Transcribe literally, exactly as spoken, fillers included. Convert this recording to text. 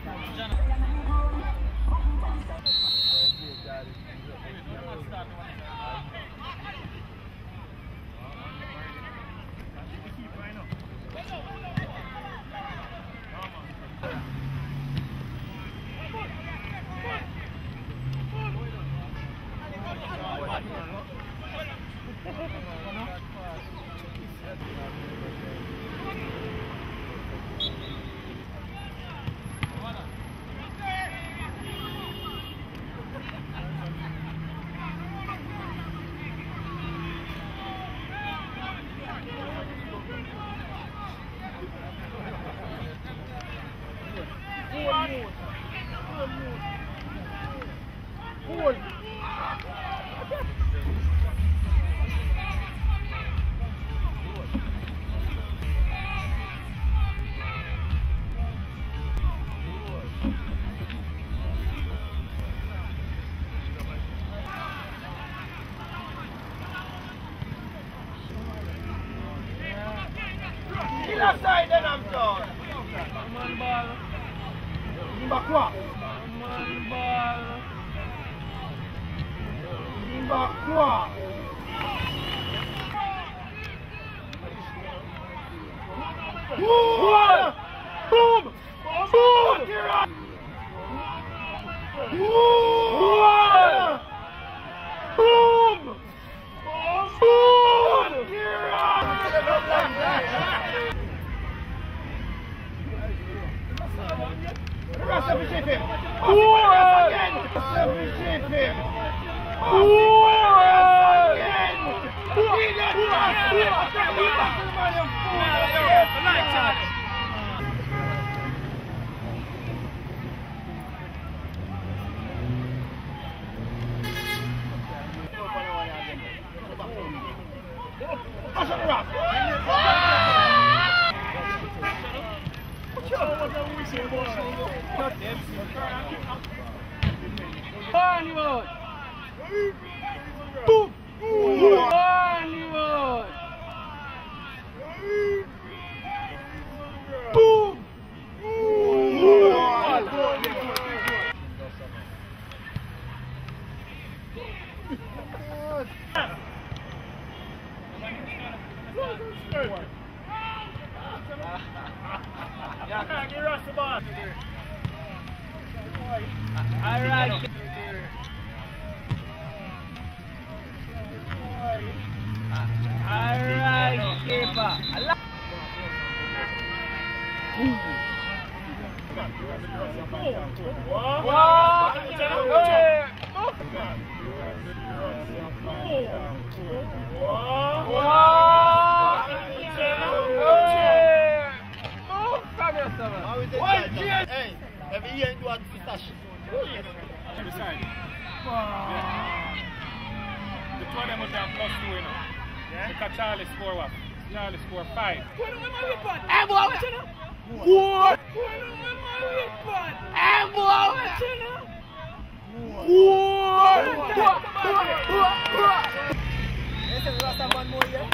Kila side then I'm done. Man ball. Mbakwa. Man ball. Mbakwa. Boom! Boom! Boom! Boom! Appreciate him! Appreciate him! Hollywood! Boom! Hollywood! Boom! Yeah, give us the ball. All right. All right, keeper. Hey, every year you do a fish. The two of them was down plus two, you know. Yeah? Because Charlie score what? Charlie score five. Hey, boy! What? Hey, boy! Ese no está mal muy bien.